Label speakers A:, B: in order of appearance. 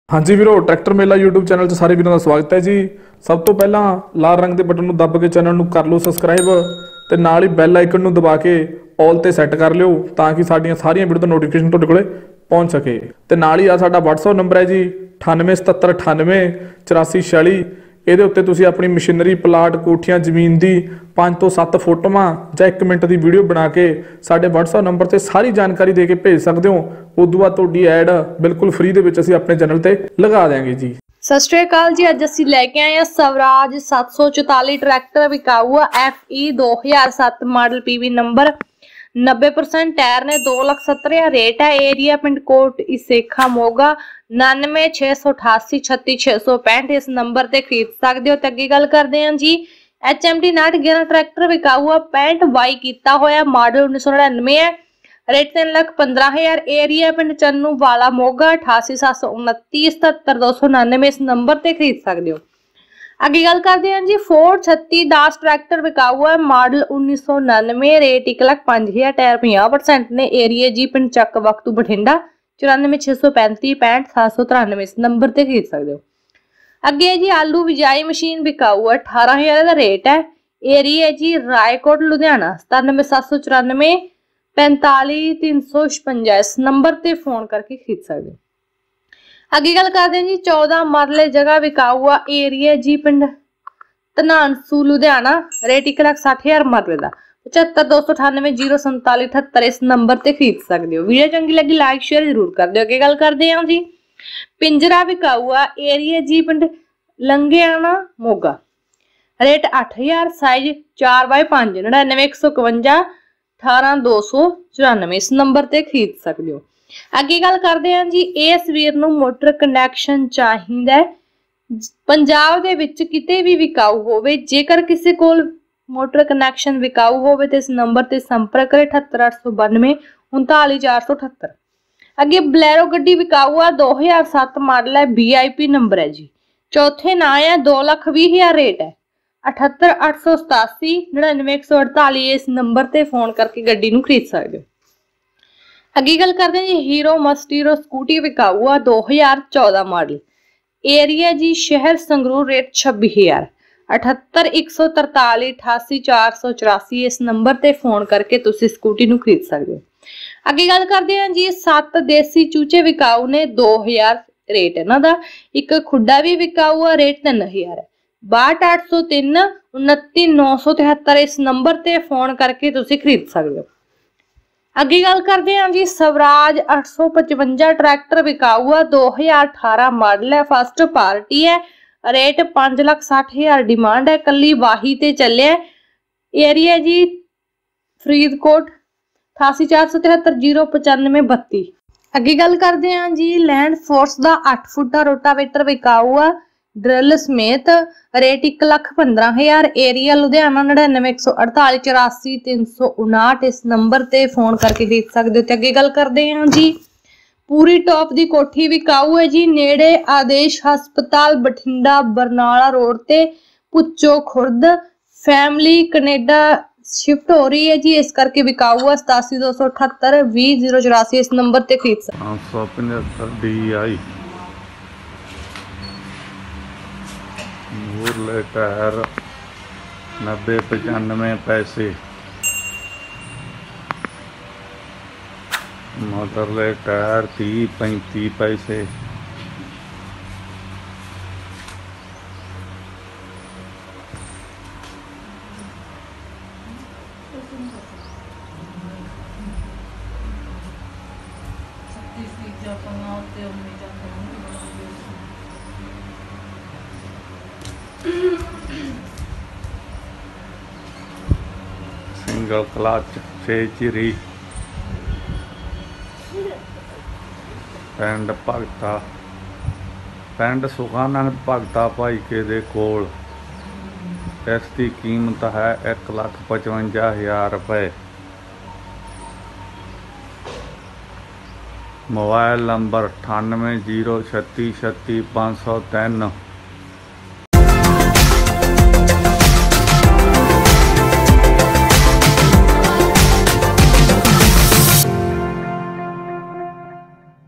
A: हाँ जी वीरो, ट्रैक्टर मेला YouTube channel च सारे वीरों का स्वागत है जी। सब तो पहला लाल रंग के बटन दब के चैनल नूं कर लो सबसक्राइब ते नाल ही बैल आइकन नूं दबा के ऑल ते सैट कर लियो ताकि साडियां सारियां वीडियो दा नोटिफिकेशन तुहाडे कोले पहुंच सके। ते नाल ही आ साडा WhatsApp नंबर है जी 9877988446। ਇਹਦੇ ਉੱਤੇ ਤੁਸੀਂ ਆਪਣੀ ਮਸ਼ੀਨਰੀ ਪਲਾਟ ਕੋਠੀਆਂ ਜ਼ਮੀਨ ਦੀ 5 ਤੋਂ 7 ਫੋਟੋਆਂ ਜਾਂ 1 ਮਿੰਟ ਦੀ ਵੀਡੀਓ ਬਣਾ ਕੇ ਸਾਡੇ WhatsApp ਨੰਬਰ ਤੇ ਸਾਰੀ ਜਾਣਕਾਰੀ ਦੇ ਕੇ ਭੇਜ ਸਕਦੇ ਹੋ। ਉਦੋਂ ਬਾਅਦ ਤੁਹਾਡੀ ਐਡ ਬਿਲਕੁਲ ਫ੍ਰੀ ਦੇ ਵਿੱਚ ਅਸੀਂ ਆਪਣੇ ਚੈਨਲ ਤੇ ਲਗਾ ਦੇਵਾਂਗੇ ਜੀ।
B: सत श्री अकाल जी। अज असीं लैके आए हैं स्वराज 744 ट्रैक्टर विकाऊ FE 2007 model PV number 90% tyre ने 2,70,000 रेट है। एरिया पिंड कोट इसेखा मोगा 9968836665 इस नंबर ते खरीद सकते हो। ते अगे गल करते हैं जी HMT 911 ट्रैक्टर विकाऊ 65 कीता होया मॉडल 1999 है। रेट 3,15,000। एरिया पिंड चन्नू वाला मोगा 8829977299 इस नंबर ते खरीद सकते हो। अगे गल करते हैं जी फोर्ड 3610 ट्रैक्टर विकाऊ है मॉडल 1999 रेट 1,05,000 टायर 50% ने। एरिया जी पिंड चक वक्तू बठिंडा 94,635,65,793 इस नंबर ते खरीद सकते हो। अगे जी आलू बिजाई मशीन विकाऊ है 18,000 का रेट है। एरिया जी रायकोट लुधियाना 97,794 45,356 इस नंबर ते फोन करके खरीद सकते हो। अगे गल करते हैं जी 14 मरले जगह विकाऊ आ। एरिया जी पिंड धनानसू लुधियाना रेट 1,60,000 मरले का 75,298,047,78 इस नंबर ते खरीद सकते हो। वीडियो चंगी लगी लाइक शेयर जरूर कर दो। अगे गल करते हैं जी पिंजरा विकाऊ आ। एरिया जी पिंड लंघियाना मोगा रेट 8,000 साइज 4x5 99,151 18,294 इस नंबर ते खरीद सकते हो। अगे गल करते हैं जी इस वीर नूं मोटर कनैक्शन चाहिदा पंजाब दे विच किते भी विकाऊ होवे। जेकर किसी कोल मोटर कनैक्शन विकाऊ होवे ते इस नंबर ते संपर्क करे 7892 39,478। अगे बलैरो गड्डी विकाऊ आ 2007 मॉडल है VIP नंबर है जी। चौथे ना है 2,20,000 रेट है 78,887 99,148 इस नंबर ते फोन करके गड्डी नूं खरीद सकते हो। अगे गल करते हैं जी हीरो मस्टीरो स्कूटी विकाऊ आ 2014 मॉडल। एरिया जी शहर संगरूर रेट 26,000 78,143 88,484 इस नंबर ते फोन करके तुसी स्कूटी नूं खरीद सकते हो। अगे गल करते हैं जी 7 देसी चूचे विकाऊ ने 2,000 रेट इन्हां दा। एक खुड्डा भी विकाऊ आ रेट 3,000 है 62,803 29,973 इस नंबर ते फोन करके तुसी खरीद सकते हो। अगे गल करते हैं जी स्वराज 855 ट्रैक्टर विकाऊ है 2018 मॉडल है। फर्स्ट पार्टी है रेट 5,60,000 डिमांड है कली वाही ते चले। एरिया जी फरीदकोट 88,473 अगे गल करते हैं जी लैंड फोर्स का 8 फुटा रोटावेटर विकाऊ है ड्रिल समेत रेट 1,15,000। एरिया लुधियाना 99,148 84,359 इस नंबर ते फोन करके खरीद सकते हो। अगे गल करते हैं जी पूरी टॉप दी कोठी विकाऊ है जी नेड़े आदेश हस्पताल बठिंडा बरनाला रोड ते Pucho Khurd. Family Canada shift हो रही है जी इस करके विकाऊ है 87,278 20,084 इस नंबर ते खरीद सकते हो।
C: 575 DI मूरले टायर 90,95 पैसे। मोटरले टायर 30,35 पैसे। सिंगल क्लच 6 चिरी पिंड भगता पिंड सुखानंद भगता भाई के दे कोल। इसकी कीमत है 1,55,000 रुपए। Mobile number 98 036 36 503